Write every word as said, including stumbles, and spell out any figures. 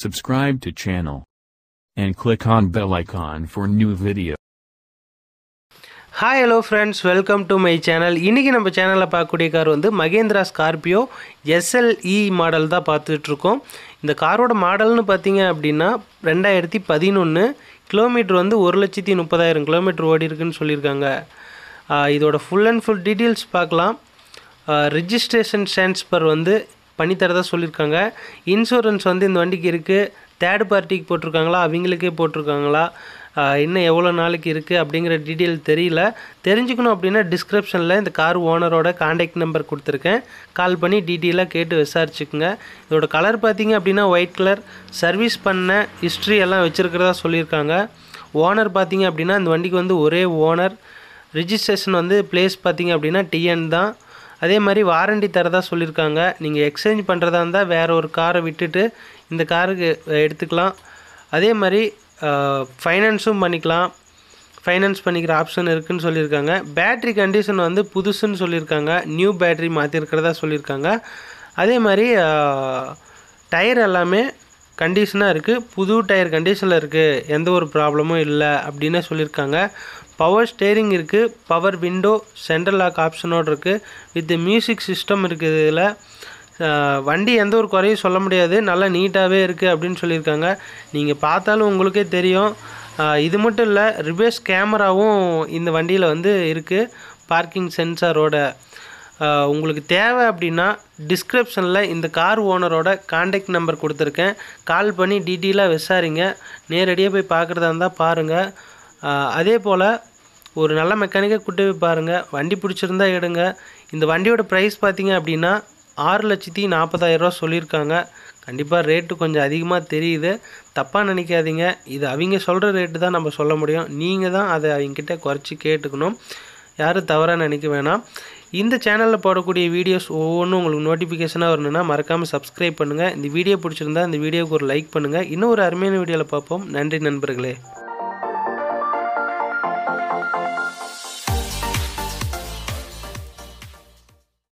subscribe to channel and click on bell icon for new video. Hi hello friends, welcome to my channel. இன்னைக்கு நம்ம சேனல்ல பார்க்கக்கூடிய car வந்து Mahindra Scorpio S L E model தான் பார்த்துட்டு இருக்கோம். இந்த காரோட மாடல்னு பாத்தீங்க அப்படினா ரெண்டாயிரத்து பதினொன்று, கிலோமீட்டர் வந்து ஒரு லட்சத்து முப்பதாயிரம் கிலோமீட்டர் ஓடி இருக்குன்னு சொல்லிருக்காங்க. இதோட full and full details பார்க்கலாம். ரெஜிஸ்ட்ரேஷன் ட்ரான்ஸ்ஃபர் வந்து பண்ணி தரதா சொல்லிருக்காங்க. இன்சூரன்ஸ் வந்து இந்த வண்டிக்கு இருக்கு. தேர்ட் பார்ட்டிக்கு போட்டுருக்காங்களா அவங்களுக்கே போட்டுருக்காங்களா இன்னும் எவ்வளோ நாளைக்கு இருக்குது அப்படிங்கிற டீட்டெயில் தெரியல. தெரிஞ்சுக்கணும் அப்படின்னா டிஸ்கிரிப்ஷனில் இந்த கார் ஓனரோட காண்டாக்ட் நம்பர் கொடுத்துருக்கேன். கால் பண்ணி டீட்டெயிலாக கேட்டு விசாரிச்சுக்குங்க. இதோட கலர் பார்த்தீங்க அப்படின்னா ஒயிட் கலர். சர்வீஸ் பண்ண ஹிஸ்ட்ரி எல்லாம் வச்சுருக்கிறதா சொல்லியிருக்காங்க. ஓனர் பார்த்தீங்க அப்படின்னா இந்த வண்டிக்கு வந்து ஒரே ஓனர். ரிஜிஸ்ட்ரேஷன் வந்து பிளேஸ் பார்த்தீங்க அப்படின்னா டிஎன் தான். அதே மாதிரி வாரண்டி தரதா சொல்லியிருக்காங்க. நீங்கள் எக்ஸ்சேஞ்ச் பண்ணுறதா இருந்தால் வேறு ஒரு காரை விட்டுட்டு இந்த காருக்கு எடுத்துக்கலாம். அதே மாதிரி ஃபைனான்ஸும் பண்ணிக்கலாம். ஃபைனான்ஸ் பண்ணிக்கிற ஆப்ஷன் இருக்குதுன்னு சொல்லியிருக்காங்க. பேட்ரி கண்டிஷன் வந்து புதுசுன்னு சொல்லியிருக்காங்க. நியூ பேட்ரி மாற்றிருக்கிறதா சொல்லியிருக்காங்க. அதே மாதிரி டயர் எல்லாமே கண்டிஷனாக இருக்குது. புது டயர் கண்டிஷனில் இருக்குது. எந்த ஒரு ப்ராப்ளமும் இல்லை அப்படின்னு சொல்லியிருக்காங்க. பவர் ஸ்டேரிங் இருக்குது. பவர் விண்டோ சென்ட்ரல் லாக் ஆப்ஷனோடு இருக்குது. வித் மியூசிக் சிஸ்டம் இருக்குது. இதில் வண்டி எந்த ஒரு குறையும் சொல்ல முடியாது. நல்லா நீட்டாகவே இருக்குது அப்படின்னு சொல்லியிருக்காங்க. நீங்கள் பார்த்தாலும் உங்களுக்கே தெரியும். இது மட்டும் இல்லை, ரிவர்ஸ் கேமராவும் இந்த வண்டியில் வந்து இருக்குது. பார்க்கிங் சென்சாரோட. உங்களுக்கு தேவை அப்படின்னா டிஸ்கிரிப்ஷனில் இந்த கார் ஓனரோட காண்டாக்ட் நம்பர் கொடுத்துருக்கேன். கால் பண்ணி டீட்டெயிலாக விசாரிங்க. நேரடியாக போய் பார்க்குறதா இருந்தால் பாருங்கள். அதே போல் ஒரு நல்ல மெக்கானிக்கை கூட்டு போய் பாருங்கள். வண்டி பிடிச்சிருந்தா எடுங்க. இந்த வண்டியோட ப்ரைஸ் பார்த்தீங்க அப்படின்னா ஆறு லட்சத்தி நாற்பதாயிரரூவா சொல்லியிருக்காங்க. கண்டிப்பாக ரேட்டு கொஞ்சம் அதிகமாக தெரியுது. தப்பாக நினைக்காதீங்க. இது அவங்க சொல்கிற ரேட்டு தான் நம்ம சொல்ல முடியும். நீங்கள் தான் அதை அவங்கக்கிட்ட குறைச்சி கேட்டுக்கணும். யாரும் தவறாக நினைக்க வேணாம். இந்த சேனலில் போடக்கூடிய வீடியோஸ் ஒவ்வொன்றும் உங்களுக்கு நோட்டிஃபிகேஷனாக வரணுன்னா மறக்காமல் சப்ஸ்கிரைப் பண்ணுங்கள். இந்த வீடியோ பிடிச்சிருந்தா இந்த வீடியோவுக்கு ஒரு லைக் பண்ணுங்கள். இன்னும் ஒரு அருமையான வீடியோவில் பார்ப்போம். நன்றி நண்பர்களே.